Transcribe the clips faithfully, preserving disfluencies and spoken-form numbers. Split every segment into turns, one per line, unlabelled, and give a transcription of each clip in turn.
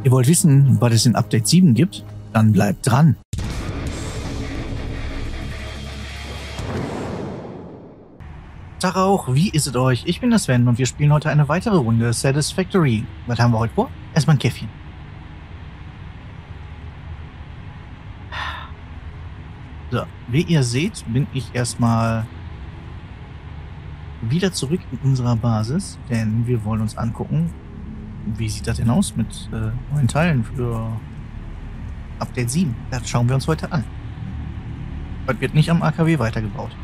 Ihr wollt wissen, was es in Update sieben gibt? Dann bleibt dran. Tag auch, wie ist es euch? Ich bin der Sven und wir spielen heute eine weitere Runde Satisfactory. Was haben wir heute vor? Erstmal ein Käffchen. So, wie ihr seht, bin ich erstmal wieder zurück in unserer Basis, denn wir wollen uns angucken, wie sieht das denn aus mit äh, neuen Teilen für Update sieben. Das schauen wir uns heute an. Heute wird nicht am A K W weitergebaut.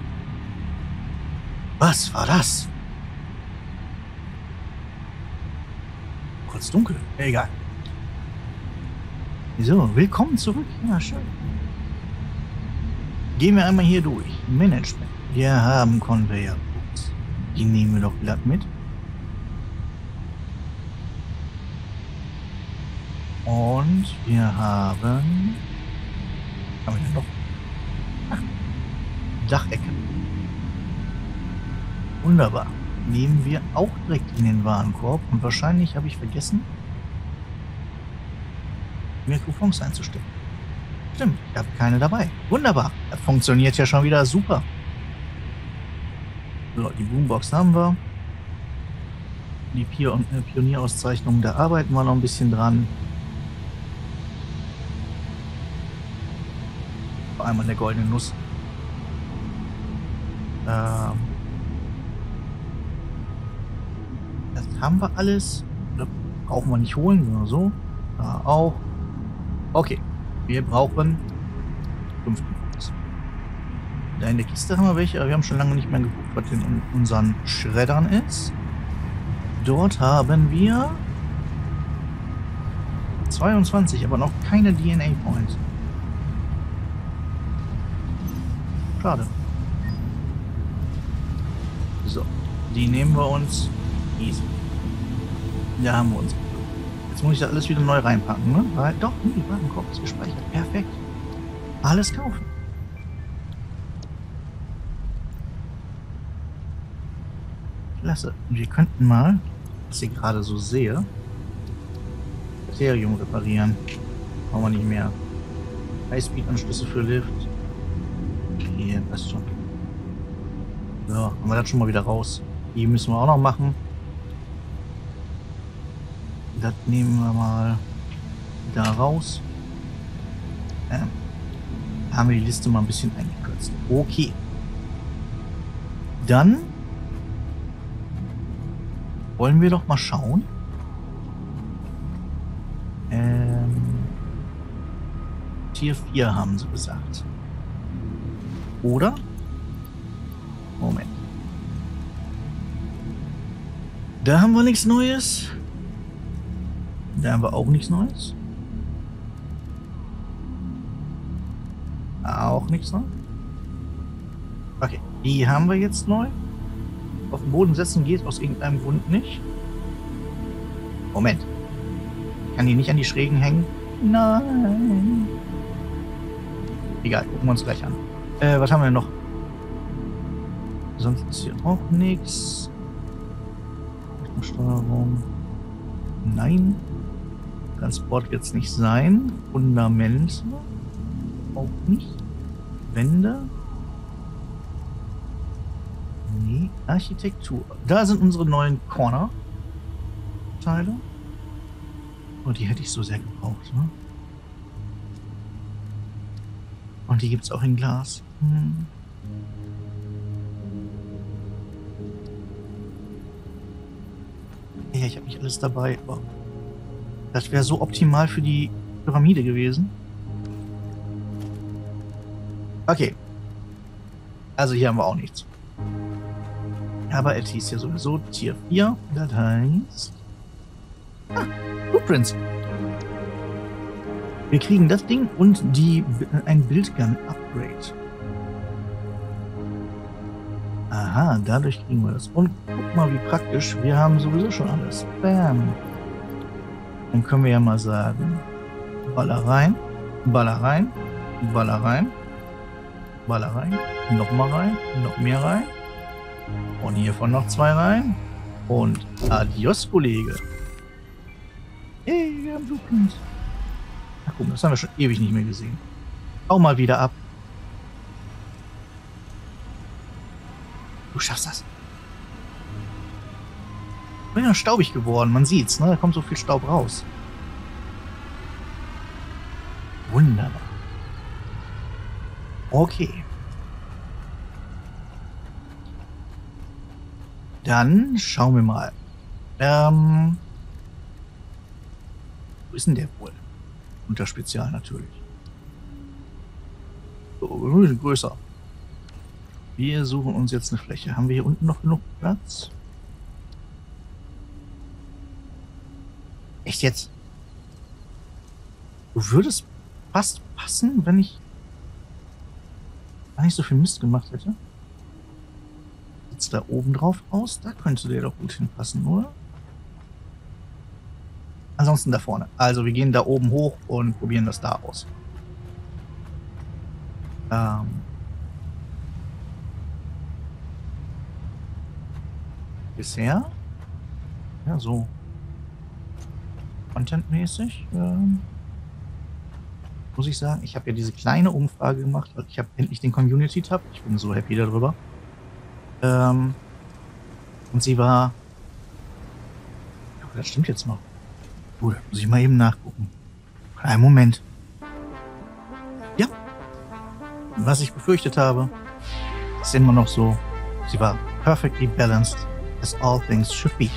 Was war das? Kurz dunkel. Egal. So, willkommen zurück. Ja, schön. Gehen wir einmal hier durch. Management. Wir haben Conveyor Books. Die nehmen wir doch glatt mit. Und wir haben... Was haben wir denn noch? Ach, Dachecke. Wunderbar. Nehmen wir auch direkt in den Warenkorb. Und wahrscheinlich habe ich vergessen, Mikrofons einzustellen. Stimmt, ich habe keine dabei. Wunderbar. Das funktioniert ja schon wieder super. So, die Boombox haben wir. Die Pion Pionierauszeichnung, da arbeiten wir noch ein bisschen dran. Vor allem an der goldenen Nuss. Ähm, das haben wir alles. Das brauchen wir nicht holen, sondern so. Da auch. Okay. Wir brauchen fünf Boombox. Da in der Kiste haben wir welche, aber wir haben schon lange nicht mehr geguckt, was in unseren Schreddern ist. Dort haben wir zweiundzwanzig, aber noch keine D N A Points. Schade. So, die nehmen wir uns easy. Da haben wir uns. Jetzt muss ich da alles wieder neu reinpacken, ne? Weil, doch, nee, Warenkorb ist gespeichert. Perfekt. Alles kaufen. Klasse. Wir könnten mal, was ich gerade so sehe, Ethereum reparieren. Brauchen wir nicht mehr. Highspeed-Anschlüsse für Lift. Okay, passt schon. So, haben wir das schon mal wieder raus. Die müssen wir auch noch machen. Das nehmen wir mal da raus. Ähm, haben wir die Liste mal ein bisschen eingekürzt. Okay. Dann wollen wir doch mal schauen. Ähm, Tier vier haben sie gesagt. Oder? Moment. Da haben wir nichts Neues. Da haben wir auch nichts Neues. Auch nichts Neues. Okay, die haben wir jetzt neu. Auf den Boden setzen geht aus irgendeinem Grund nicht. Moment. Kann die nicht an die Schrägen hängen? Nein. Egal, gucken wir uns gleich an. Äh, was haben wir noch? Sonst ist hier auch nichts. Steuerung. Nein. Transport wird es nicht sein. Fundamente. Auch nicht. Wände. Nee. Architektur. Da sind unsere neuen Corner-Teile. Oh, die hätte ich so sehr gebraucht, ne? Und die gibt es auch in Glas. Hm. Ja, ich habe nicht alles dabei. Oh. Das wäre so optimal für die Pyramide gewesen. Okay. Also hier haben wir auch nichts. Aber es hieß ja sowieso Tier vier. Das heißt... Ah, Blueprints. Wir kriegen das Ding und die ein Bildgun-Upgrade. Aha, dadurch kriegen wir das. Und guck mal, wie praktisch. Wir haben sowieso schon alles. Bam. Dann können wir ja mal sagen, Baller rein, Baller rein, Baller rein, Baller rein, noch mal rein, noch mehr rein. Und hiervon noch zwei rein. Und adios, Kollege. Hey, wir haben Blueprint. Ach guck, das haben wir schon ewig nicht mehr gesehen. Hau mal wieder ab. Du schaffst das. Ich bin ja staubig geworden, man sieht's, ne? Da kommt so viel Staub raus. Wunderbar. Okay. Dann schauen wir mal. Ähm, wo ist denn der wohl? Unter Spezial natürlich. So, größer. Wir suchen uns jetzt eine Fläche. Haben wir hier unten noch genug Platz? Echt jetzt? Du würdest fast passen, wenn ich gar nicht so viel Mist gemacht hätte. Sitzt da oben drauf aus? Da könnte der doch gut hinpassen, oder? Ansonsten da vorne. Also wir gehen da oben hoch und probieren das da aus. Ähm. Bisher? Ja, so. Contentmäßig. Ähm, muss ich sagen, ich habe ja diese kleine Umfrage gemacht. Ich habe endlich den Community-Tab. Ich bin so happy darüber. Ähm, und sie war... Ja, das stimmt jetzt noch. Gut, muss ich mal eben nachgucken. Einen Moment. Ja. Was ich befürchtet habe, ist immer noch so. Sie war perfectly balanced as all things should be.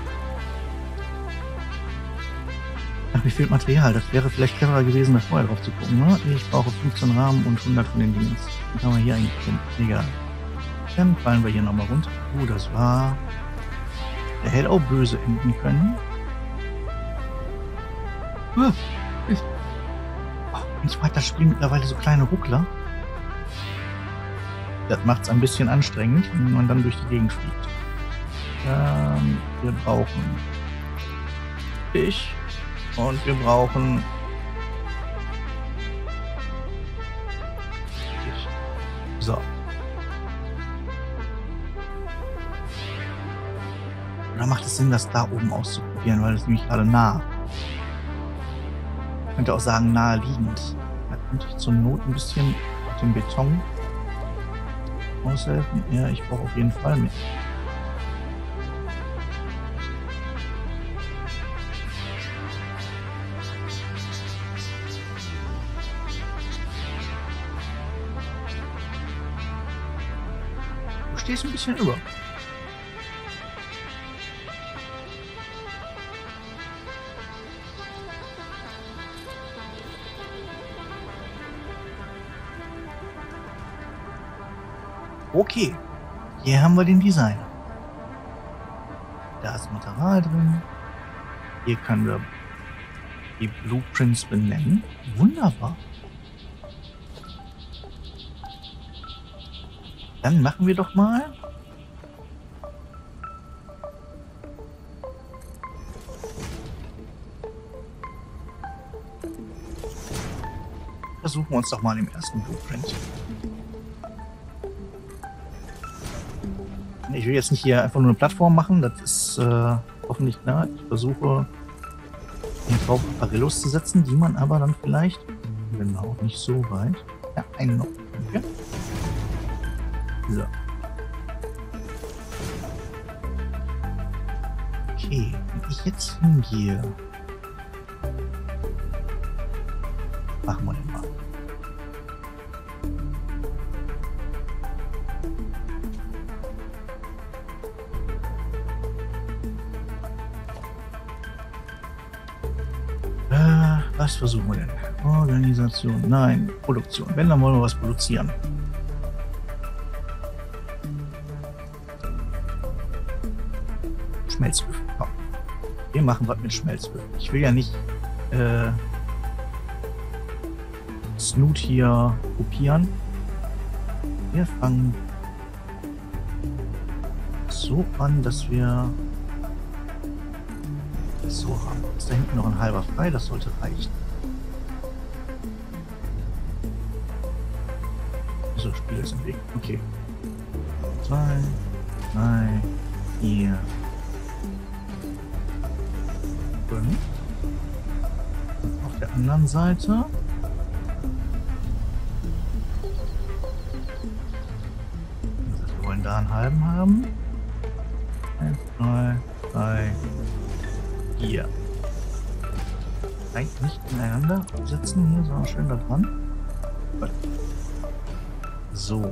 Ach, mir fehlt Material. Das wäre vielleicht cleverer gewesen, da vorher drauf zu gucken. Ne? Ich brauche fünfzehn Rahmen und hundert von den Dingen. Die kann man hier eigentlich finden. Egal. Dann fallen wir hier nochmal runter. Oh, das war... Der hätte auch böse enden können. Oh, ich... oh, und so weiter spielen mittlerweile so kleine Ruckler. Das macht es ein bisschen anstrengend, wenn man dann durch die Gegend fliegt. Ähm, wir brauchen Fisch und wir brauchen Fisch. So. Oder macht es Sinn, das da oben auszuprobieren, weil es nämlich gerade nah. Ich könnte auch sagen naheliegend. Da könnte ich zur Not ein bisschen mit dem Beton aushelfen. Ja, ich brauche auf jeden Fall mit. Du stehst ein bisschen über. Okay, hier haben wir den Designer. Da ist Material drin. Hier können wir die Blueprints benennen. Wunderbar. Dann machen wir doch mal versuchen wir uns doch mal im ersten Blueprint. Ich will jetzt nicht hier einfach nur eine Plattform machen, das ist äh, hoffentlich klar. Ich versuche hier drauf Apparillos zu setzen, die man aber dann vielleicht, wenn wir auch nicht so weit, ja, einen noch. Okay. So. Okay, wenn ich jetzt hingehe, machen wir den mal. Was versuchen wir denn? Organisation. Nein, Produktion. Wenn, dann wollen wir was produzieren. Schmelzöfen. Komm. Wir machen was mit Schmelzöfen. Ich will ja nicht äh, Snoot hier kopieren. Wir fangen so an, dass wir so haben. Ist da hinten noch ein halber frei? Das sollte reichen. So, Spiel ist im Weg. Okay. Zwei, drei, vier, fünf. auf der anderen Seite. Wir wollen da einen halben haben. Eins, zwei, drei, vier. Eigentlich nicht ineinander sitzen hier, sondern schön da dran. So.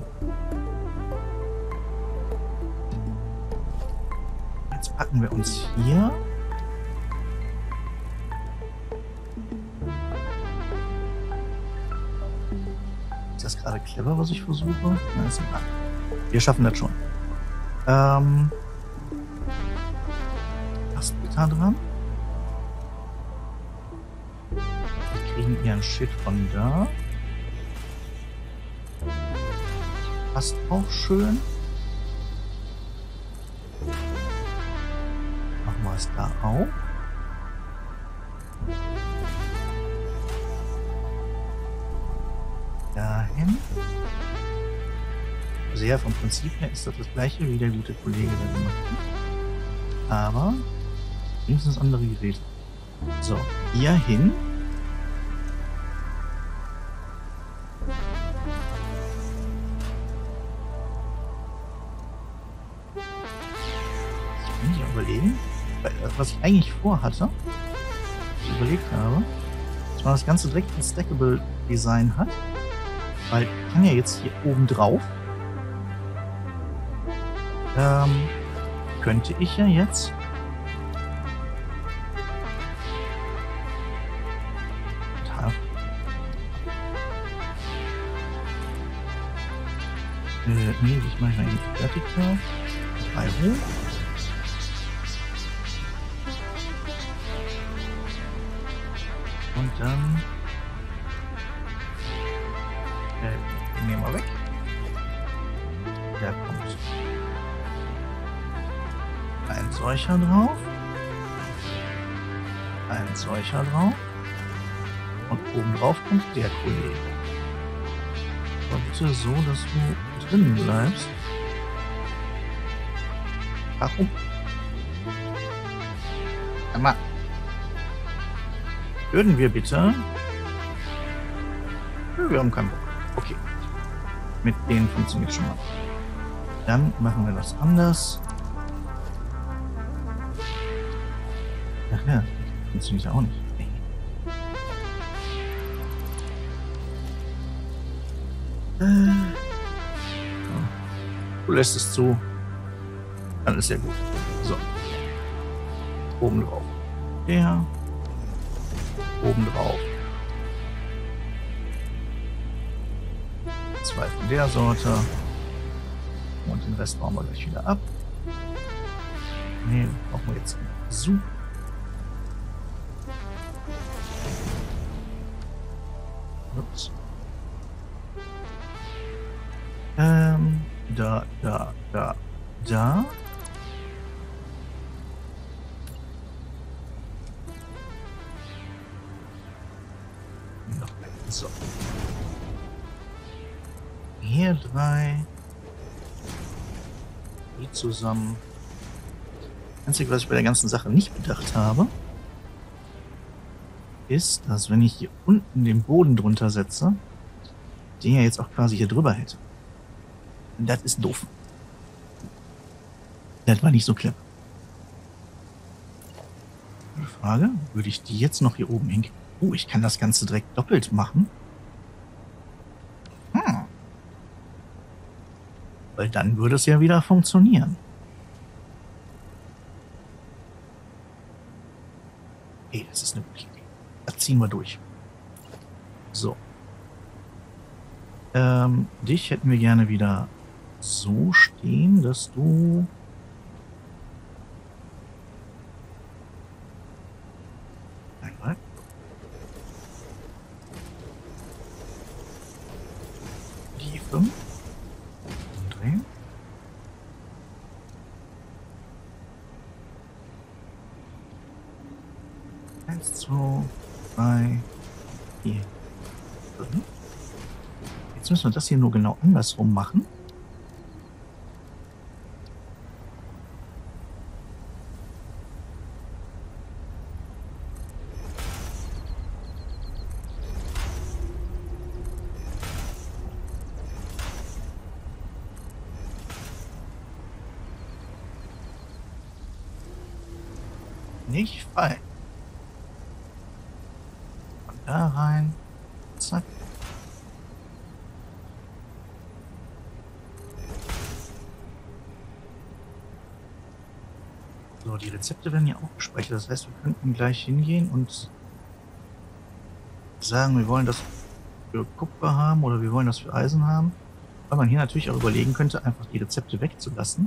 Jetzt packen wir uns hier. Ist das gerade clever, was ich versuche? Nein, ist egal. Wir schaffen das schon. Ähm. Was ist da dran? Wir kriegen hier einen Shit von da. Passt auch schön. Machen wir es da auch. Dahin. Also ja, vom Prinzip her ist das das gleiche wie der gute Kollege, der gemacht hat. Aber wenigstens andere Geräte. So, hier hin. Ich bin nicht überlegen, was ich eigentlich vorhatte, was ich überlegt habe, dass man das Ganze direkt ein Stackable Design hat. Weil ich kann ja jetzt hier oben drauf, ähm, könnte ich ja jetzt Äh, nee, ich mache mal vertikal. Drei hoch. Und dann äh, den nehmen wir weg. Der kommt ein solcher drauf. Ein solcher drauf. Und oben drauf kommt der Kollege. Aber bitte so, dass du drin bleibst. Warum? Mal. Würden wir bitte... Wir haben keinen Bock. Okay. Mit denen funktioniert schon mal. Dann machen wir das anders. Ach ja, funktioniert ja auch nicht. Du lässt es zu. Dann ist ja gut. So. Oben drauf. Der. Oben drauf. Zwei von der Sorte. Und den Rest bauen wir gleich wieder ab. Ne, brauchen wir jetzt so. Ups. Ähm, da, da, da, da. Noch so. Hier drei. Die zusammen. Das Einzige, was ich bei der ganzen Sache nicht bedacht habe, ist, dass wenn ich hier unten den Boden drunter setze, den ja jetzt auch quasi hier drüber hätte. Und das ist doof. Das war nicht so clever. Eine Frage, würde ich die jetzt noch hier oben hinkriegen? Oh, ich kann das Ganze direkt doppelt machen. Hm. Weil dann würde es ja wieder funktionieren. Okay, das ist eine gute Idee. Das ziehen wir durch. So. Ähm, dich hätten wir gerne wieder so stehen, dass du... Einmal. Die fünf. Umdrehen. Eins, zwei, drei, vier, fünf. Jetzt müssen wir das hier nur genau andersrum machen. nicht fallen. Von da rein. Zack. So, die Rezepte werden ja auch gespeichert. Das heißt, wir könnten gleich hingehen und sagen, wir wollen das für Kupfer haben oder wir wollen das für Eisen haben. Weil man hier natürlich auch überlegen könnte, einfach die Rezepte wegzulassen.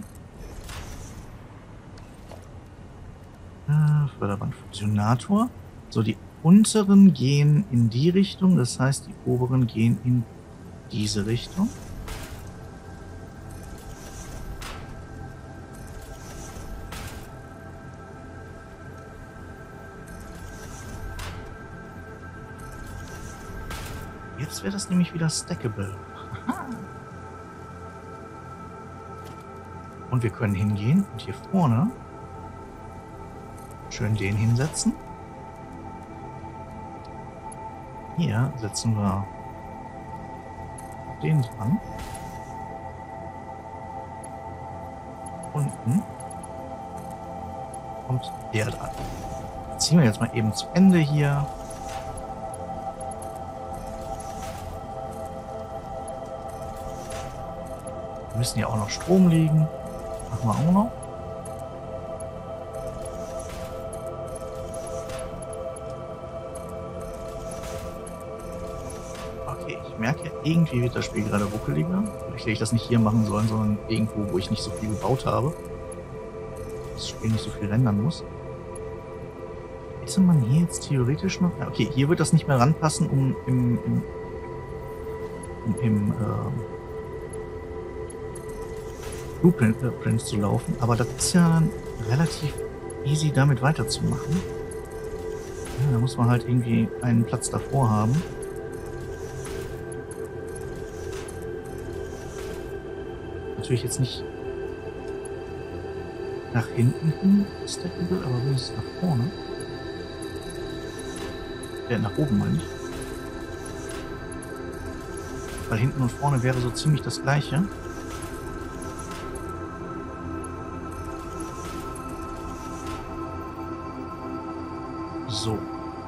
Äh, Förderbandfusionator. So, die unteren gehen in die Richtung. Das heißt, die oberen gehen in diese Richtung. Jetzt wäre das nämlich wieder stackable. Aha. Und wir können hingehen und hier vorne schön den hinsetzen. Hier setzen wir den dran. Unten kommt der dran. Das ziehen wir jetzt mal eben zu Ende hier. Wir müssen ja auch noch Strom liegen. Machen wir auch noch. Okay, ich merke, irgendwie wird das Spiel gerade ruckeliger. Vielleicht hätte ich das nicht hier machen sollen, sondern irgendwo, wo ich nicht so viel gebaut habe. Das Spiel nicht so viel rendern muss. Hätte man hier jetzt theoretisch noch... Okay, hier wird das nicht mehr ranpassen, um im... im, um im ähm, Blueprint äh, zu laufen, aber das ist ja relativ easy damit weiterzumachen. Ja, da muss man halt irgendwie einen Platz davor haben. Natürlich jetzt nicht nach hinten hin stackable, aber wenigstens nach vorne. Ja, nach oben meine ich. Weil hinten und vorne wäre so ziemlich das gleiche. So.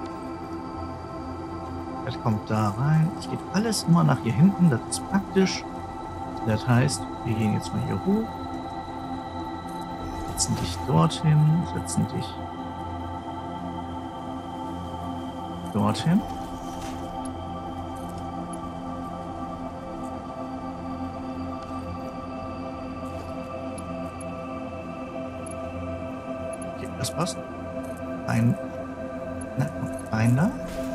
Das kommt da rein. Es geht alles immer nach hier hinten. Das ist praktisch. Das heißt, wir gehen jetzt mal hier hoch. Setzen dich dorthin. Setzen dich dorthin. Okay, das passt. Ein Na, rein da.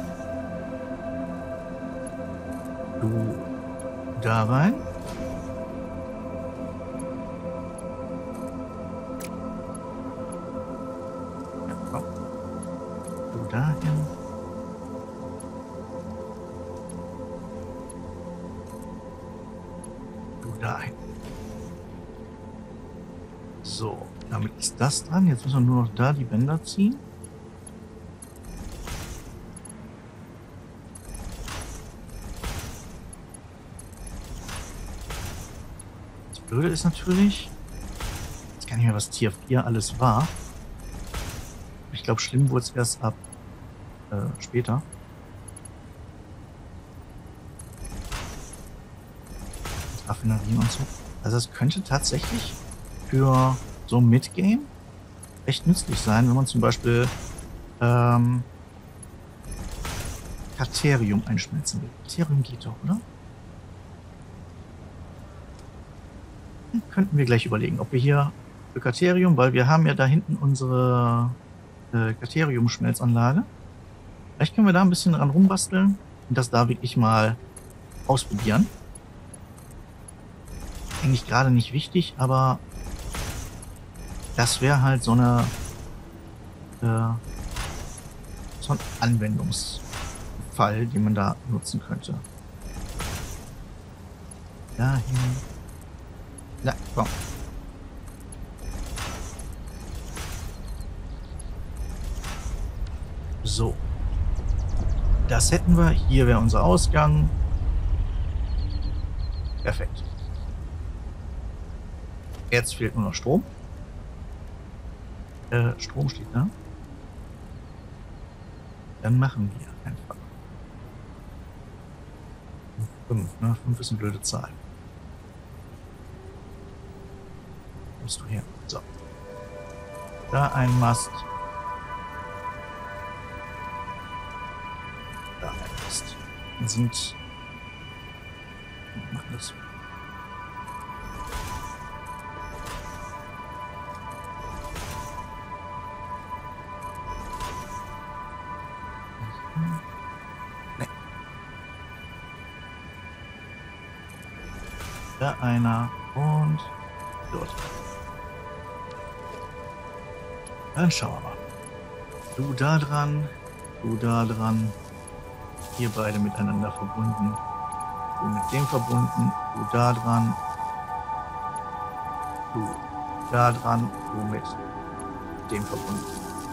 Du da rein. Ja, komm. Du dahin. Du dahin. So, damit ist das dran. Jetzt müssen wir nur noch da die Bänder ziehen. Blöde ist natürlich, jetzt kann ich mir was Tier vier alles war. Ich glaube, schlimm wurde es erst ab äh, später. Raffinerien und so. Also es könnte tatsächlich für so ein Midgame echt nützlich sein, wenn man zum Beispiel ähm, Katerium einschmelzen will. Katerium geht doch, oder? Könnten wir gleich überlegen, ob wir hier für Katerium, weil wir haben ja da hinten unsere äh, Katerium-Schmelzanlage. Vielleicht können wir da ein bisschen dran rumbasteln und das da wirklich mal ausprobieren. Eigentlich gerade nicht wichtig, aber das wäre halt so eine äh, so ein Anwendungsfall, den man da nutzen könnte. Dahin. Na, komm. So. Das hätten wir. Hier wäre unser Ausgang. Perfekt. Jetzt fehlt nur noch Strom. Äh, Strom steht da. Dann machen wir einfach. Fünf, ne? Fünf ist eine blöde Zahl. Wo bist du her? So. Da ein Mast. Da ein Mast. Dann sind. Wir machen das. Nee. Da einer und dort. Dann schauen wir mal. Du da dran, du da dran. Ihr beide miteinander verbunden. Du mit dem verbunden, du da dran. Du da dran, du mit dem verbunden.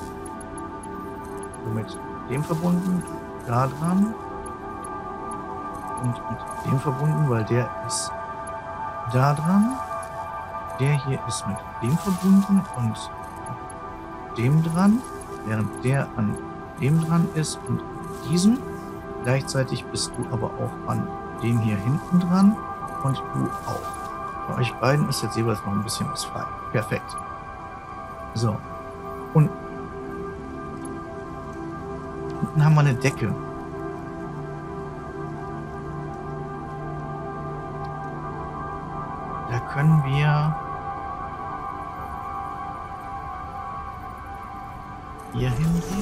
Du mit dem verbunden, du da dran. Und mit dem verbunden, weil der ist da dran. Der hier ist mit dem verbunden und dem dran, während der an dem dran ist und diesem. Gleichzeitig bist du aber auch an dem hier hinten dran und du auch. Bei euch beiden ist jetzt jeweils noch ein bisschen was frei. Perfekt. So. Und unten haben wir eine Decke. Da können wir hier hingehen.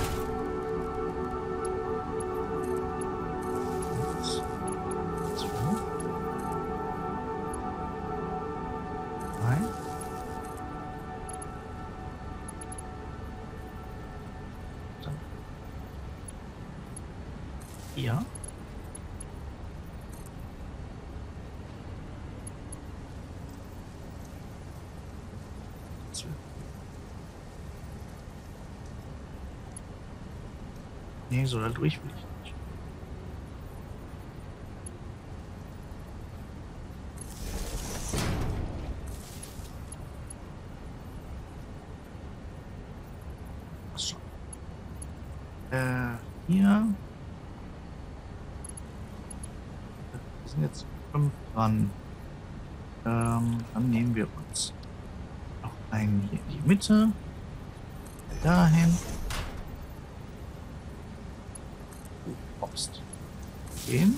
Ja. Nee, so da durch will ich nicht. Achso. Äh, hier. Wir sind jetzt fünf dran. Ähm, dann nehmen wir uns noch einen hier in die Mitte. Dahin. Du brauchst den.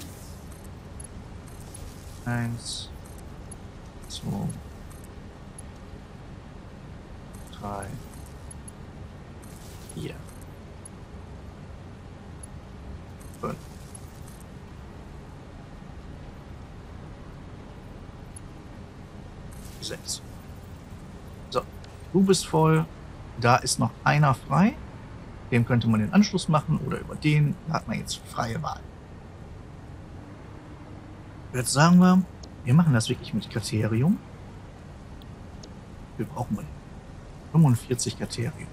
Eins, zwei, drei, vier, fünf. Sechs. So, du bist voll. Da ist noch einer frei. Dem könnte man den Anschluss machen oder über den. Da hat man jetzt freie Wahl. Jetzt sagen wir, wir machen das wirklich mit Kriterium. Wir brauchen fünfundvierzig Kriterium.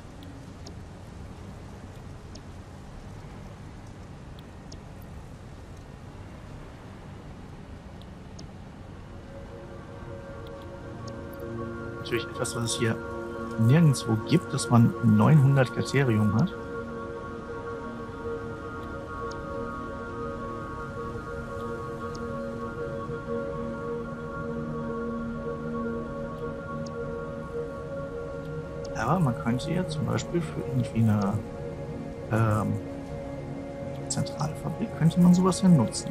Natürlich etwas, was es hier nirgendwo gibt, dass man neunhundert Kriterium hat. Aber man könnte ja zum Beispiel für irgendwie eine ähm, zentrale Fabrik könnte man sowas ja nutzen.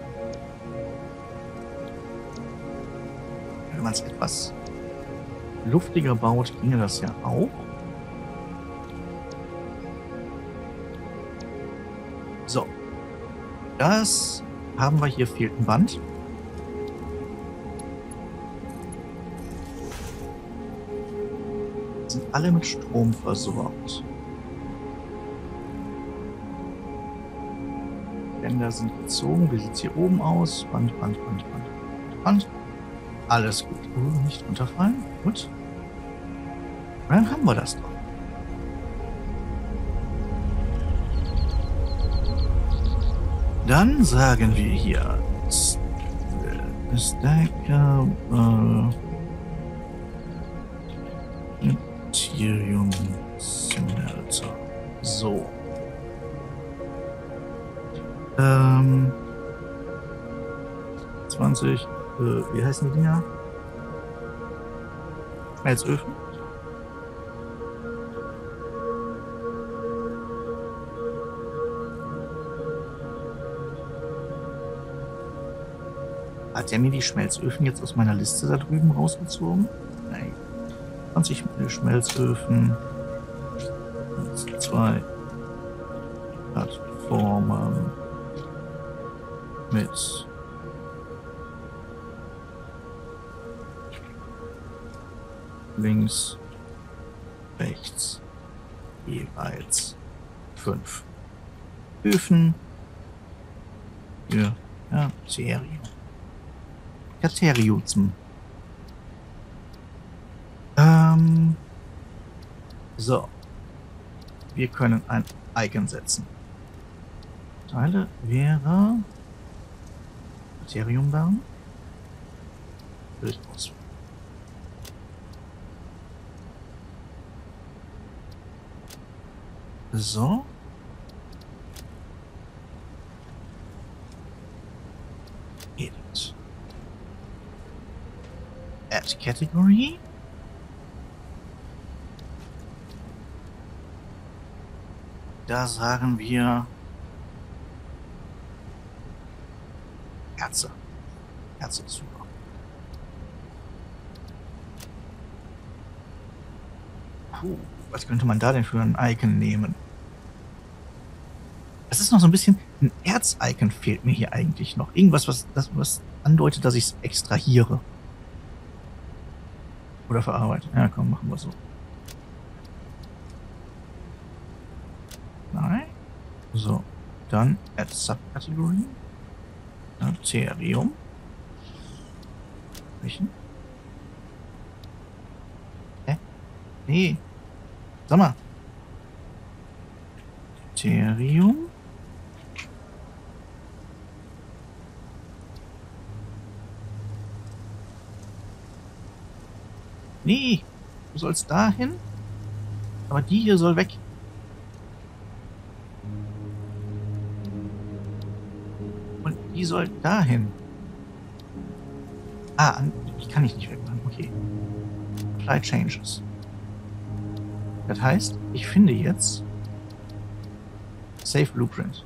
Wenn man es etwas luftiger baut, ginge das ja auch. So. Das haben wir hier, fehlt ein Band. Sind alle mit Strom versorgt. Bänder sind gezogen. Wie sieht es hier oben aus? Band, Band, Band, Band, Band. Alles gut. Oh, nicht runterfallen. Gut. Und dann haben wir das doch. Dann sagen wir hier Stacker äh, Ethereum Smelter. So. Ähm, zwanzig, äh, wie heißen die Dinger? Schmelzöfen. Hat der mir die Schmelzöfen jetzt aus meiner Liste da drüben rausgezogen? Nein. zwanzig Schmelzöfen. Zwei Plattformen mit links, rechts jeweils fünf Öfen für ja, Serie. Kateriuzen. Ähm, so. Wir können ein Icon setzen. Teile wäre Kriterium da. Durchaus. So. Edit. Add Category. Da sagen wir Herze. Herze ist super. Puh, was könnte man da denn für ein Icon nehmen? Es ist noch so ein bisschen, ein Erz-Icon fehlt mir hier eigentlich noch. Irgendwas, was, das, was andeutet, dass ich es extrahiere. Oder verarbeite. Ja, komm, machen wir so. Nein. So, dann Add Subcategory. Ethereum. Welchen? Hä? Nee. Sag mal. Ethereum. Nee. Du sollst dahin. Aber die hier soll weg. Und die soll dahin. Ah, die kann ich nicht wegmachen. Okay. Apply Changes. Das heißt, ich finde jetzt Save Blueprint.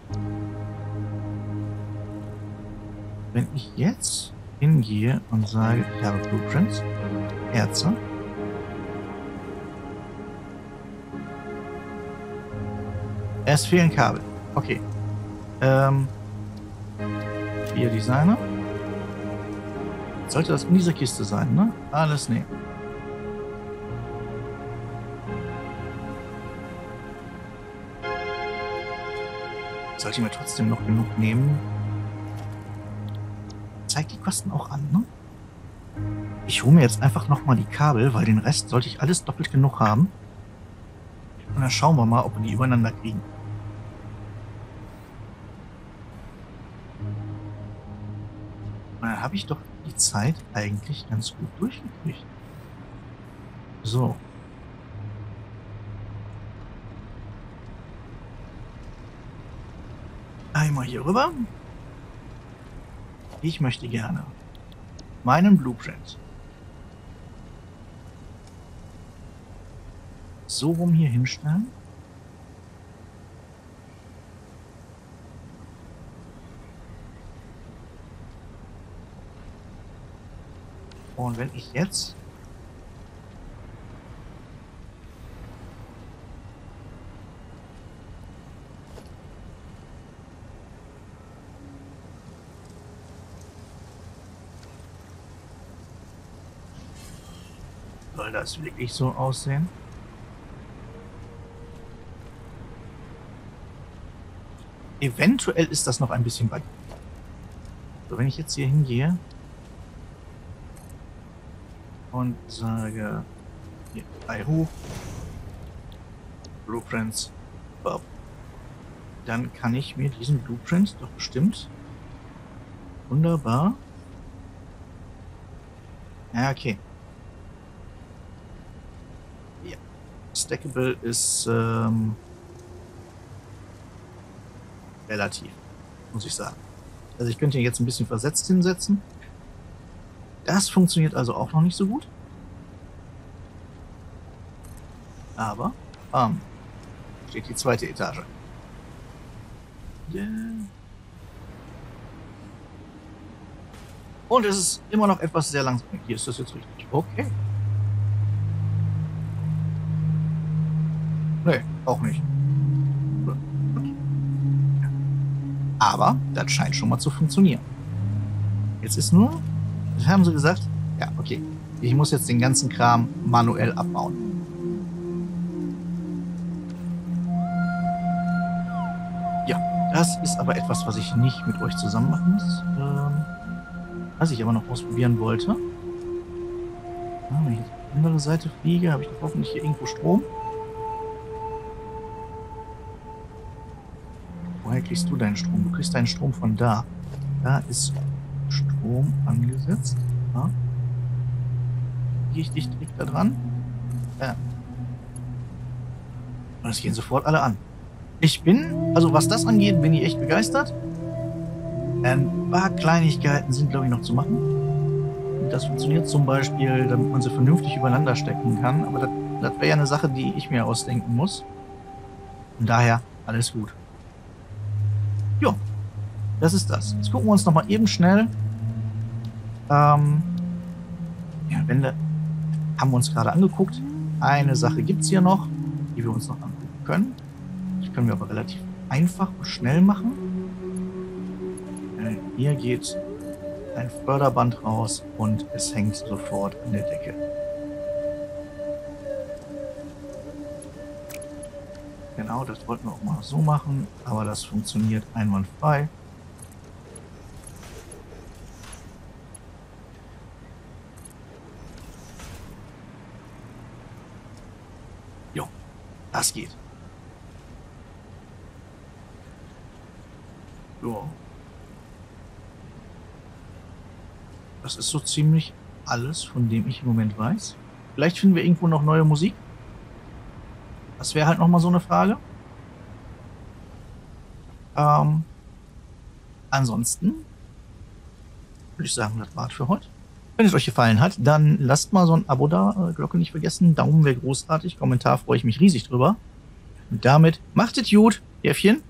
Wenn ich jetzt hingehe und sage, ich habe Blueprints, Erze, es fehlen Kabel. Okay. Ähm, hier Designer. Sollte das in dieser Kiste sein, ne? Alles nehmen. Sollte ich mir trotzdem noch genug nehmen. Zeigt die Kosten auch an, ne? Ich hole mir jetzt einfach nochmal die Kabel, weil den Rest sollte ich alles doppelt genug haben. Und dann schauen wir mal, ob wir die übereinander kriegen. Und dann habe ich doch die Zeit eigentlich ganz gut durchgekriegt. So. Einmal hier rüber. Ich möchte gerne meinen Blueprint so rum hier hinstellen. Und wenn ich jetzt soll das wirklich so aussehen? Eventuell ist das noch ein bisschen weit. So, wenn ich jetzt hier hingehe und sage, hier, drei hoch, Blueprints, Bob, dann kann ich mir diesen Blueprint doch bestimmt wunderbar. Ja, okay. Ja. Stackable ist ähm, relativ. muss ich sagen. Also ich könnte ihn jetzt ein bisschen versetzt hinsetzen. Das funktioniert also auch noch nicht so gut. Aber, ähm, steht die zweite Etage. Yeah. Und es ist immer noch etwas sehr langsam. Hier ist das jetzt richtig. Okay. Nee, auch nicht. Okay. Aber das scheint schon mal zu funktionieren. Jetzt ist nur, das haben sie gesagt, ja, okay, ich muss jetzt den ganzen Kram manuell abbauen. Ja, das ist aber etwas, was ich nicht mit euch zusammen machen muss. Ähm, was ich aber noch ausprobieren wollte. Ah, wenn ich jetzt auf die andere Seite fliege, habe ich doch hoffentlich hier irgendwo Strom. Woher kriegst du deinen Strom? Du kriegst deinen Strom von da. Da ist Strom angesetzt. Ja. Gehe ich dich direkt da dran? Ja. Und es gehen sofort alle an. Ich bin, also was das angeht, bin ich echt begeistert. Ein paar Kleinigkeiten sind, glaube ich, noch zu machen. Das funktioniert zum Beispiel, damit man sie vernünftig übereinander stecken kann. Aber das, das wäre ja eine Sache, die ich mir ausdenken muss. Von daher alles gut. Jo, das ist das. Jetzt gucken wir uns nochmal eben schnell. Ähm, ja, Wände haben wir uns gerade angeguckt. Eine Sache gibt es hier noch, die wir uns noch angucken können. Das können wir aber relativ einfach und schnell machen. Äh, hier geht ein Förderband raus und es hängt sofort an der Decke. Genau, das wollten wir auch mal so machen, aber das funktioniert einwandfrei. Jo, das geht. Jo. Das ist so ziemlich alles, von dem ich im Moment weiß. Vielleicht finden wir irgendwo noch neue Musik. Das wäre halt nochmal so eine Frage. Ähm, ansonsten würde ich sagen, das war's für heute. Wenn es euch gefallen hat, dann lasst mal so ein Abo da, Glocke nicht vergessen, Daumen wäre großartig, Kommentar freue ich mich riesig drüber. Und damit macht es gut, Häffchen.